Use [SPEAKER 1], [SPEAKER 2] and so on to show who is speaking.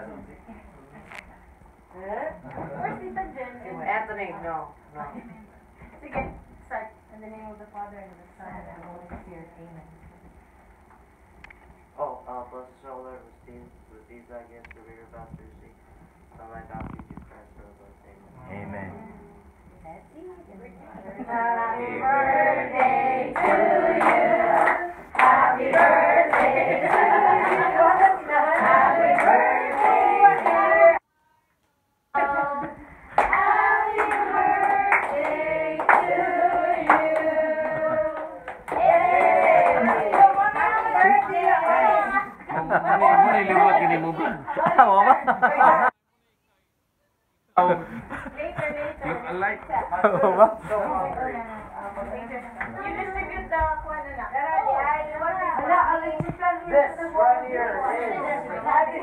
[SPEAKER 1] Where's Tita Jen?
[SPEAKER 2] Anthony, no.
[SPEAKER 1] Sige, start. In the name of the Father, and of the Son, and of the Holy Spirit. Amen.
[SPEAKER 2] Oh, bless the soul of with these I guess the reader about Thursday. Son my God, Jesus Christ, our Lord. Amen.
[SPEAKER 3] Amen.
[SPEAKER 1] Happy birthday
[SPEAKER 4] to you. Happy birthday to you. Happy birthday, dear. Happy birthday to you. Yay!
[SPEAKER 3] Happy birthday.
[SPEAKER 1] Later.
[SPEAKER 3] Look alike.
[SPEAKER 2] So hungry.
[SPEAKER 1] You distribute the kuwan na.
[SPEAKER 4] This right here is